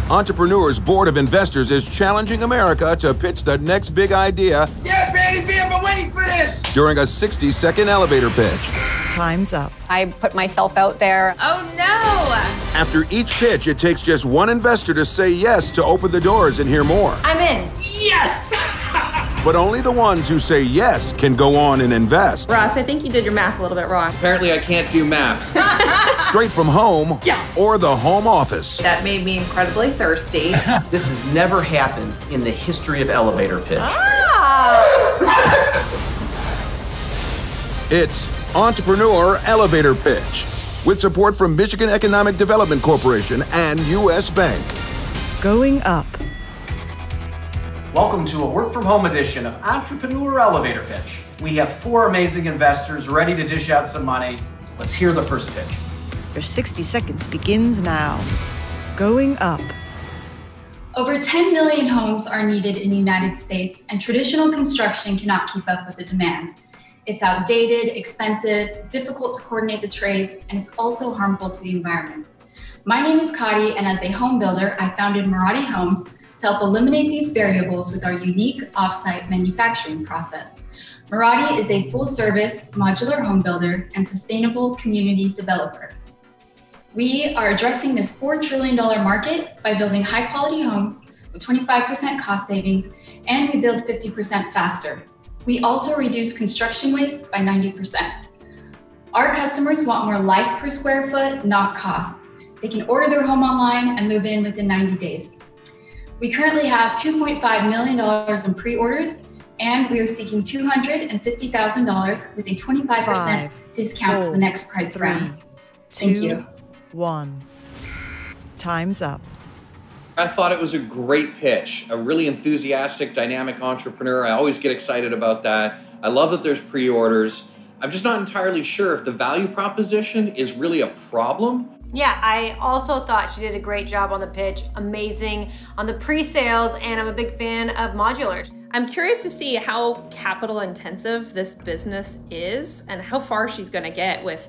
Entrepreneur's Board of Investors is challenging America to pitch the next big idea. Yeah, baby, I've been waiting for this! During a 60-second elevator pitch. Time's up. I put myself out there. Oh no! After each pitch, it takes just one investor to say yes to open the doors and hear more. I'm in. Yes! But only the ones who say yes can go on and invest. Ross, I think you did your math a little bit wrong. Apparently I can't do math. Straight from home or the home office. That made me incredibly thirsty. This has never happened in the history of elevator pitch. It's Entrepreneur Elevator Pitch, with support from Michigan Economic Development Corporation and U.S. Bank. Going up. Welcome to a work-from-home edition of Entrepreneur Elevator Pitch. We have 4 amazing investors ready to dish out some money. Let's hear the first pitch. Your 60 seconds begins now. Going up. Over 10 million homes are needed in the United States, and traditional construction cannot keep up with the demands. It's outdated, expensive, difficult to coordinate the trades, and it's also harmful to the environment. My name is Kadi, and as a home builder, I founded Maradi Homes to help eliminate these variables with our unique off-site manufacturing process. Maradi is a full-service modular home builder and sustainable community developer. We are addressing this $4 trillion market by building high-quality homes with 25% cost savings, and we build 50% faster. We also reduce construction waste by 90%. Our customers want more life per square foot, not cost. They can order their home online and move in within 90 days. We currently have $2.5 million in pre-orders, and we are seeking $250,000 with a 25% discount to the next price round. Thank you. 1. Time's up. I thought it was a great pitch, a really enthusiastic, dynamic entrepreneur. I always get excited about that. I love that there's pre-orders. I'm just not entirely sure if the value proposition is really a problem. Yeah, I also thought she did a great job on the pitch, amazing on the pre-sales, and I'm a big fan of modulars. I'm curious to see how capital intensive this business is and how far she's gonna get with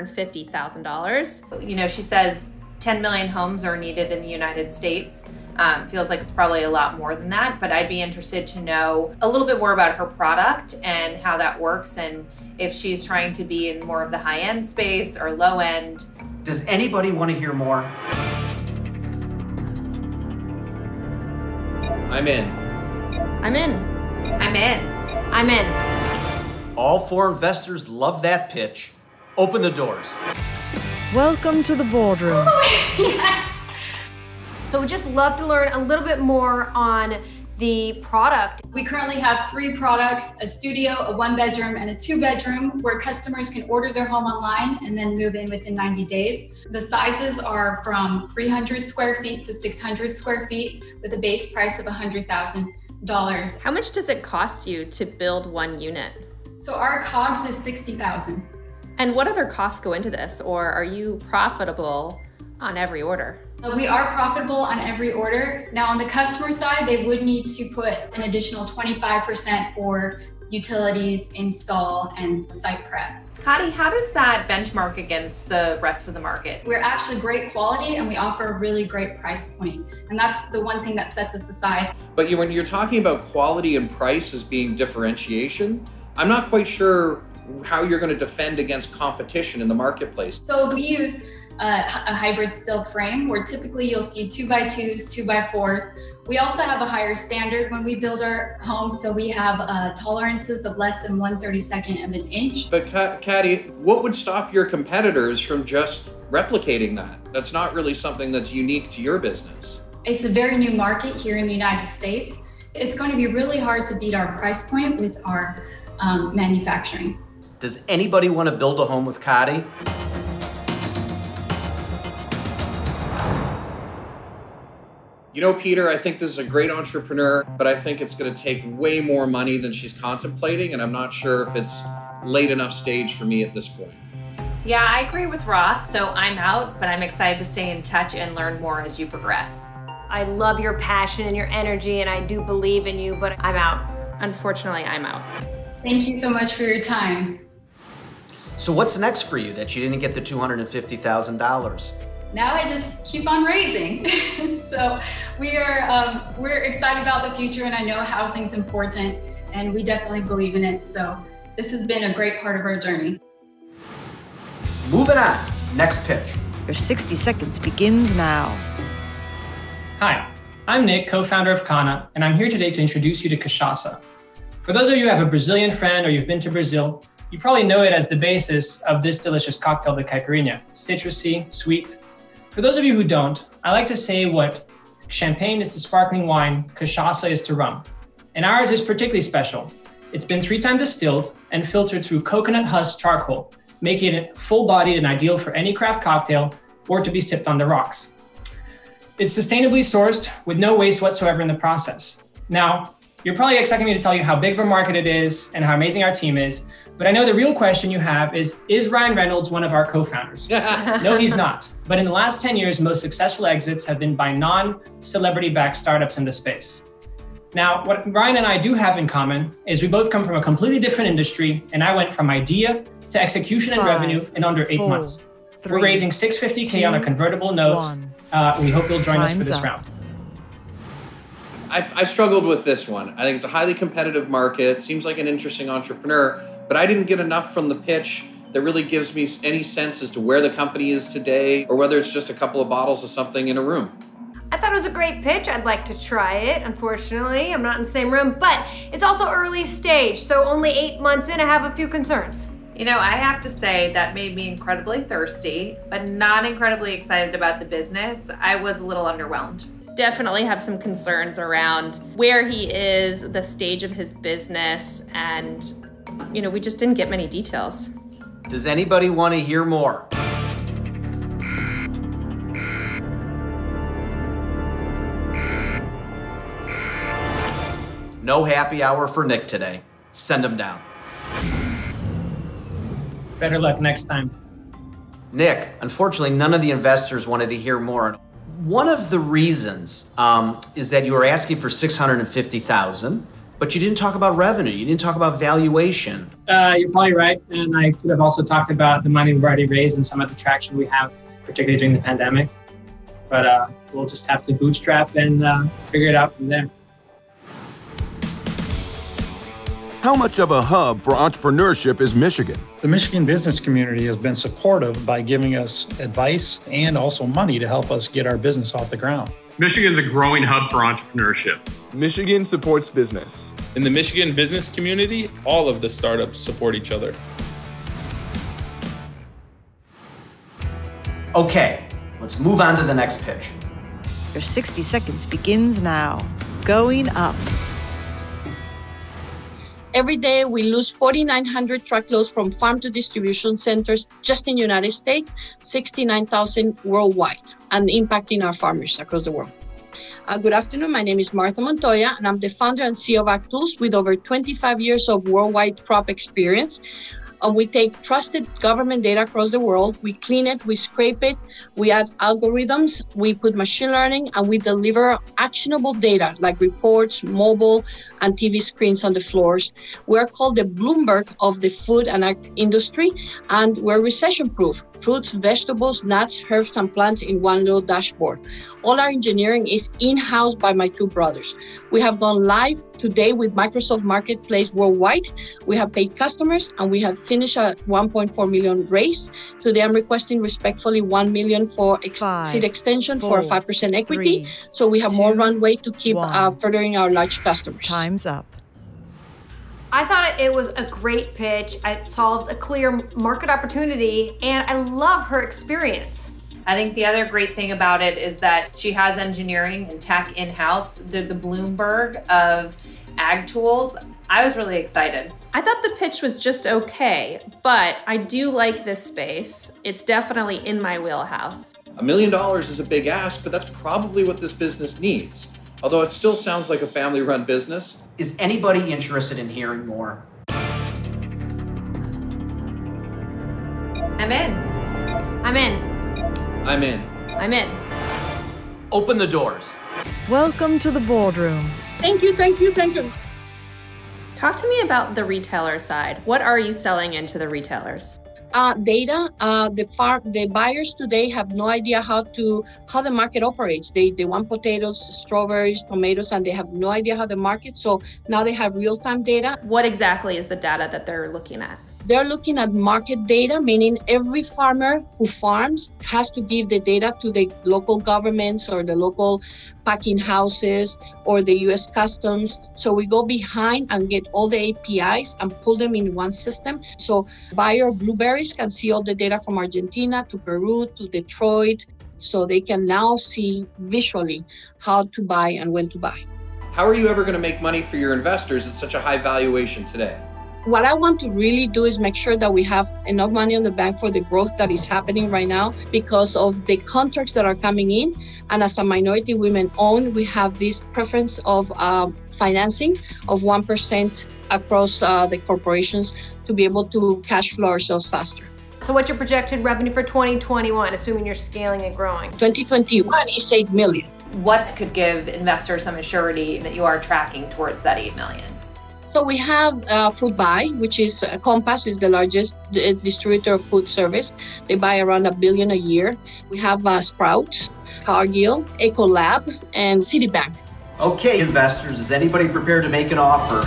$250,000. You know, she says 10 million homes are needed in the United States. Feels like it's probably a lot more than that, but I'd be interested to know a little bit more about her product and how that works, and if she's trying to be in more of the high-end space or low-end. Does anybody want to hear more? I'm in. I'm in. I'm in. I'm in. All 4 investors love that pitch. Open the doors. Welcome to the boardroom. So we'd just love to learn a little bit more on the product. We currently have 3 products: a studio, a 1-bedroom, and a 2-bedroom, where customers can order their home online and then move in within 90 days. The sizes are from 300 square feet to 600 square feet with a base price of $100,000. How much does it cost you to build 1 unit? So our COGS is $60,000. And what other costs go into this, or are you profitable on every order? We are profitable on every order. Now on the customer side, they would need to put an additional 25% for utilities, install, and site prep. Kadi, how does that benchmark against the rest of the market? We're actually great quality, and we offer a really great price point. And that's the one thing that sets us aside. But when you're talking about quality and price as being differentiation, I'm not quite sure how you're going to defend against competition in the marketplace. So we use a hybrid steel frame, where typically you'll see 2x2s, 2x4s. We also have a higher standard when we build our homes, so we have tolerances of less than 1/32 of an inch. But Kadi, what would stop your competitors from just replicating that? That's not really something that's unique to your business. It's a very new market here in the United States. It's going to be really hard to beat our price point with our manufacturing. Does anybody want to build a home with Kadi? You know, Peter, I think this is a great entrepreneur, but I think it's going to take way more money than she's contemplating, and I'm not sure if it's late enough stage for me at this point. Yeah, I agree with Ross, so I'm out, but I'm excited to stay in touch and learn more as you progress. I love your passion and your energy, and I do believe in you, but I'm out. Unfortunately, I'm out. Thank you so much for your time. So what's next for you that you didn't get the $250,000? now I just keep on raising. So we're excited about the future, and I know housing's important, and we definitely believe in it. So this has been a great part of our journey. Moving on, next pitch. Your 60 seconds begins now. Hi, I'm Nick, co-founder of Kana, and I'm here today to introduce you to cachaça. For those of you who have a Brazilian friend or you've been to Brazil, you probably know it as the basis of this delicious cocktail, the caipirinha. Citrusy, sweet. For those of you who don't, I like to say what champagne is to sparkling wine, cachaça is to rum. And ours is particularly special. It's been 3 times distilled and filtered through coconut husk charcoal, making it full-bodied and ideal for any craft cocktail or to be sipped on the rocks. It's sustainably sourced with no waste whatsoever in the process. Now, you're probably expecting me to tell you how big of a market it is and how amazing our team is, but I know the real question you have is Ryan Reynolds one of our co-founders? No, he's not. But in the last 10 years, most successful exits have been by non-celebrity backed startups in the space. Now, what Ryan and I do have in common is we both come from a completely different industry, and I went from idea to execution and revenue in under 8 months. We're raising $650K on a convertible note. We hope you'll join us for this round. I struggled with this one. I think it's a highly competitive market. Seems like an interesting entrepreneur, but I didn't get enough from the pitch that really gives me any sense as to where the company is today or whether it's just a couple of bottles of something in a room. I thought it was a great pitch. I'd like to try it. Unfortunately, I'm not in the same room, but it's also early stage, so only 8 months in, I have a few concerns. You know, I have to say that made me incredibly thirsty, but not incredibly excited about the business. I was a little underwhelmed. Definitely have some concerns around where he is, the stage of his business, and, you know, we just didn't get many details. Does anybody want to hear more? No happy hour for Nick today. Send him down. Better luck next time. Nick, unfortunately, none of the investors wanted to hear more. One of the reasons is that you were asking for $650,000, but you didn't talk about revenue. You didn't talk about valuation. You're probably right. And I could have also talked about the money we've already raised and some of the traction we have, particularly during the pandemic. But we'll just have to bootstrap and figure it out from there. How much of a hub for entrepreneurship is Michigan? The Michigan business community has been supportive by giving us advice and also money to help us get our business off the ground. Michigan's a growing hub for entrepreneurship. Michigan supports business. In the Michigan business community, all of the startups support each other. Okay, let's move on to the next pitch. Your 60 seconds begins now. Going up. Every day, we lose 4,900 truckloads from farm to distribution centers just in the United States, 69,000 worldwide, and impacting our farmers across the world. Good afternoon. My name is Martha Montoya, and I'm the founder and CEO of AgTools with over 25 years of worldwide crop experience. We take trusted government data across the world, we clean it, we scrape it, we add algorithms, we put machine learning, and we deliver actionable data like reports, mobile, and TV screens on the floors. We're called the Bloomberg of the food and ag industry, and we're recession-proof. Fruits, vegetables, nuts, herbs, and plants in one little dashboard. All our engineering is in-house by my 2 brothers. We have gone live today with Microsoft Marketplace worldwide. We have paid customers, and we have finished a 1.4 million raise. Today, I'm requesting respectfully 1 million for seed extension for 5% equity. So we have more runway to keep furthering our large customers. Time's up. I thought it was a great pitch. It solves a clear market opportunity, and I love her experience. I think the other great thing about it is that she has engineering and tech in-house. They're the Bloomberg of ag tools. I was really excited. I thought the pitch was just okay, but I do like this space. It's definitely in my wheelhouse. $1 million is a big ask, but that's probably what this business needs. Although it still sounds like a family-run business. Is anybody interested in hearing more? I'm in. I'm in. I'm in. I'm in. Open the doors. Welcome to the boardroom. Thank you, thank you, thank you. Talk to me about the retailer side. What are you selling into the retailers? data. The buyers today have no idea how the market operates. They want potatoes, strawberries, tomatoes, and they have no idea how the market. So now they have real-time data. What exactly is the data that they're looking at? They're looking at market data, meaning every farmer who farms has to give the data to the local governments or the local packing houses or the U.S. Customs. So we go behind and get all the APIs and pull them in one system. So buyer of blueberries can see all the data from Argentina to Peru to Detroit. So they can now see visually how to buy and when to buy. How are you ever going to make money for your investors at such a high valuation today? What I want to really do is make sure that we have enough money on the bank for the growth that is happening right now because of the contracts that are coming in. And as a minority women owned, we have this preference of financing of 1% across the corporations to be able to cash flow ourselves faster. So what's your projected revenue for 2021, assuming you're scaling and growing? 2021 is 8 million. What could give investors some assurity that you are tracking towards that 8 million? So we have Food Buy, which is Compass is the largest distributor of food service. They buy around $1 billion a year. We have Sprouts, Cargill, Ecolab, and Citibank. Okay, investors, is anybody prepared to make an offer?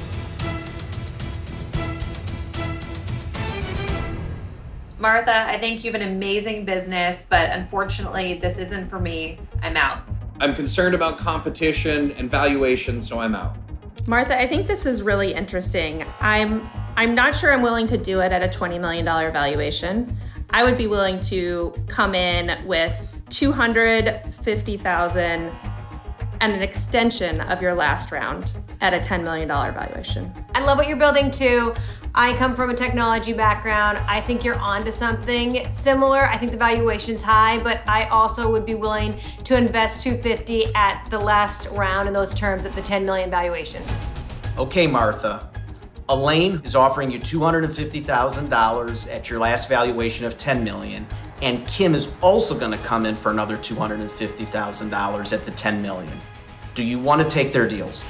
Martha, I think you have an amazing business, but unfortunately, this isn't for me. I'm out. I'm concerned about competition and valuation, so I'm out. Martha, I think this is really interesting. I'm not sure I'm willing to do it at a $20 million valuation. I would be willing to come in with $250,000 and an extension of your last round at a $10 million valuation. I love what you're building too. I come from a technology background. I think you're onto something similar. I think the valuation's high, but I also would be willing to invest $250 at the last round in those terms at the 10 million valuation. Okay, Martha. Elaine is offering you $250,000 at your last valuation of $10 million, and Kim is also going to come in for another $250,000 at the $10 million. Do you want to take their deals?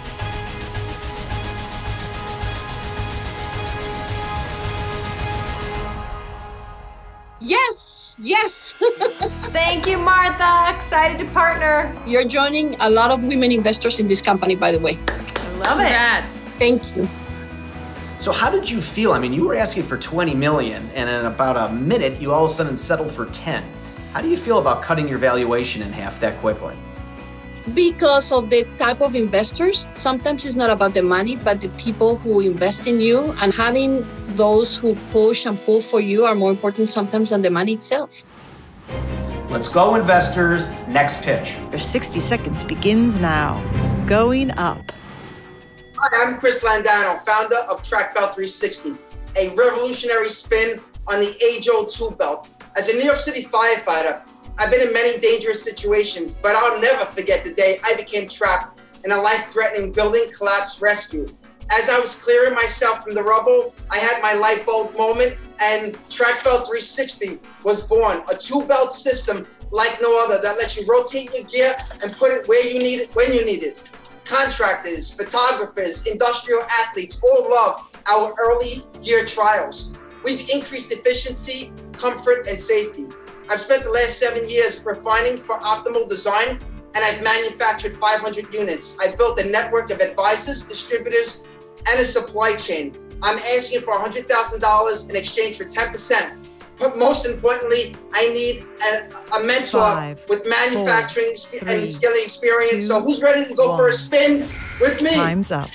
Yes. Thank you, Martha. Excited to partner. You're joining a lot of women investors in this company, by the way. I love it. Congrats. Thank you. So how did you feel? I mean, you were asking for 20 million, and in about a minute, you all of a sudden settled for 10. How do you feel about cutting your valuation in half that quickly? Because of the type of investors, sometimes it's not about the money, but the people who invest in you, and having those who push and pull for you are more important sometimes than the money itself. Let's go, investors. Next pitch. Your 60 seconds begins now. Going up. Hi, I'm Chris Landano, founder of Track Belt 360, a revolutionary spin on the age-old tool belt. As a New York City firefighter, I've been in many dangerous situations, but I'll never forget the day I became trapped in a life-threatening building collapse rescue. As I was clearing myself from the rubble, I had my light bulb moment, and Track Belt 360 was born, a two-belt system like no other that lets you rotate your gear and put it where you need it, when you need it. Contractors, photographers, industrial athletes all love our early gear trials. We've increased efficiency, comfort, and safety. I've spent the last 7 years refining for optimal design, and I've manufactured 500 units. I've built a network of advisors, distributors, and a supply chain. I'm asking for $100,000 in exchange for 10%. But most importantly, I need a mentor with manufacturing and scaling experience. So who's ready to go for a spin with me? Time's up.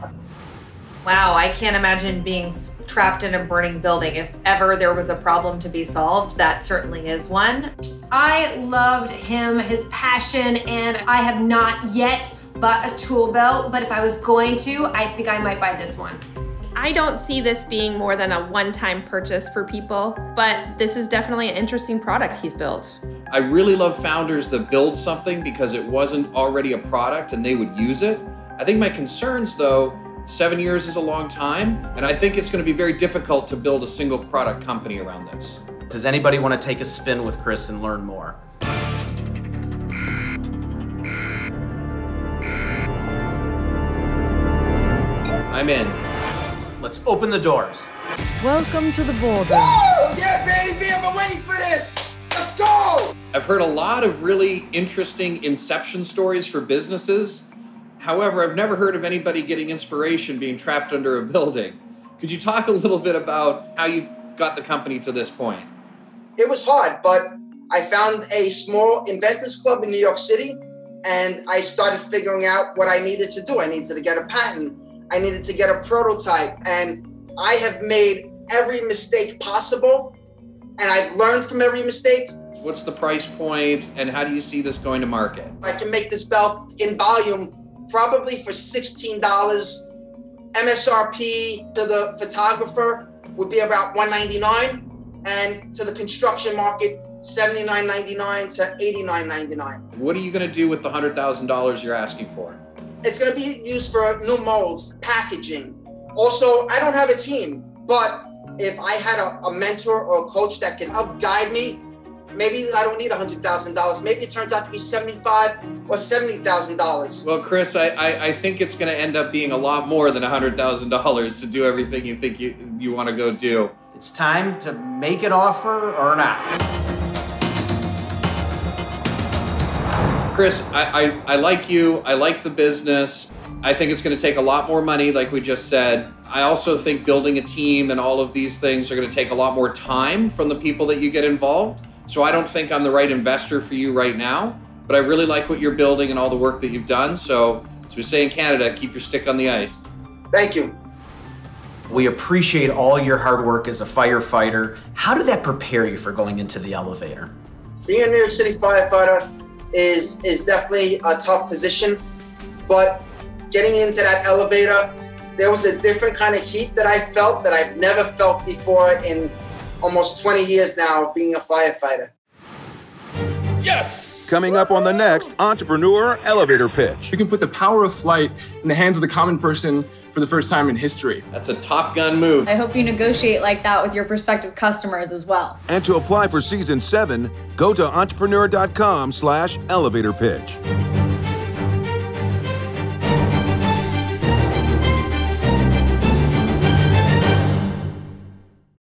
Wow, I can't imagine being trapped in a burning building. If ever there was a problem to be solved, that certainly is one. I loved him, his passion, and I have not yet bought a tool belt, but if I was going to, I think I might buy this one. I don't see this being more than a one-time purchase for people, but this is definitely an interesting product he's built. I really love founders that build something because it wasn't already a product and they would use it. I think my concerns though, 7 years is a long time, and I think it's going to be very difficult to build a single product company around this. Does anybody want to take a spin with Chris and learn more? I'm in. Let's open the doors. Welcome to the boardroom. Oh, yeah, baby, I've been waiting for this. Let's go. I've heard a lot of really interesting inception stories for businesses. However, I've never heard of anybody getting inspiration being trapped under a building. Could you talk a little bit about how you got the company to this point? It was hard, but I found a small inventors club in New York City, and I started figuring out what I needed to do. I needed to get a patent. I needed to get a prototype, and I have made every mistake possible, and I've learned from every mistake. What's the price point, and how do you see this going to market? I can make this belt in volume probably for $16. MSRP to the photographer would be about $199, and to the construction market, $79.99 to $89.99. What are you going to do with the $100,000 you're asking for? It's going to be used for new molds, packaging. Also, I don't have a team, but if I had a mentor or a coach that can help guide me, maybe I don't need $100,000. Maybe it turns out to be $75,000 or $70,000. Well, Chris, I think it's going to end up being a lot more than $100,000 to do everything you think you want to go do. It's time to make an offer or not. Chris, I like you. I like the business. I think it's going to take a lot more money, like we just said. I also think building a team and all of these things are going to take a lot more time from the people that you get involved. So I don't think I'm the right investor for you right now, but I really like what you're building and all the work that you've done. So as we say in Canada, keep your stick on the ice. Thank you. We appreciate all your hard work as a firefighter. How did that prepare you for going into the elevator? Being a New York City firefighter is definitely a tough position, but getting into that elevator, there was a different kind of heat that I felt that I've never felt before in almost 20 years now of being a firefighter. Yes! Coming up on the next Entrepreneur Elevator Pitch. You can put the power of flight in the hands of the common person for the first time in history. That's a Top Gun move. I hope you negotiate like that with your prospective customers as well. And to apply for Season 7, go to entrepreneur.com/elevator pitch.